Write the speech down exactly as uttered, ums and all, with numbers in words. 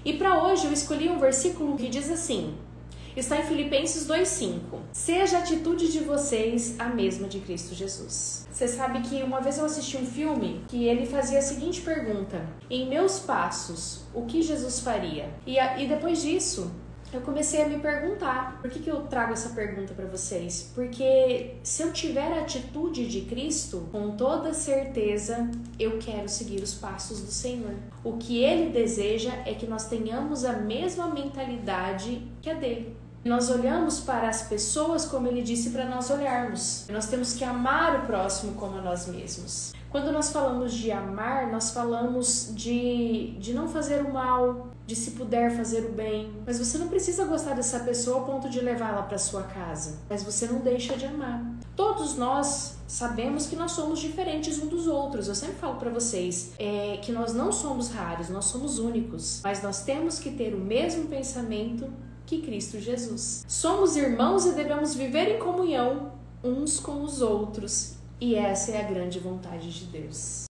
E para hoje eu escolhi um versículo que diz assim, está em Filipenses dois, cinco. Seja a atitude de vocês a mesma de Cristo Jesus. Você sabe que uma vez eu assisti um filme que ele fazia a seguinte pergunta: em meus passos, o que Jesus faria? E, a, e depois disso, eu comecei a me perguntar. Por que, que eu trago essa pergunta para vocês? Porque se eu tiver a atitude de Cristo, com toda certeza eu quero seguir os passos do Senhor. O que Ele deseja é que nós tenhamos a mesma mentalidade que a dele. Nós olhamos para as pessoas como Ele disse para nós olharmos. Nós temos que amar o próximo como a nós mesmos. Quando nós falamos de amar, nós falamos de, de não fazer o mal, de se puder fazer o bem. Mas você não precisa gostar dessa pessoa ao ponto de levá-la para sua casa. Mas você não deixa de amar. Todos nós sabemos que nós somos diferentes uns dos outros. Eu sempre falo para vocês é, que nós não somos raros, nós somos únicos. Mas nós temos que ter o mesmo pensamento que Cristo Jesus. Somos irmãos e devemos viver em comunhão uns com os outros. E essa é a grande vontade de Deus.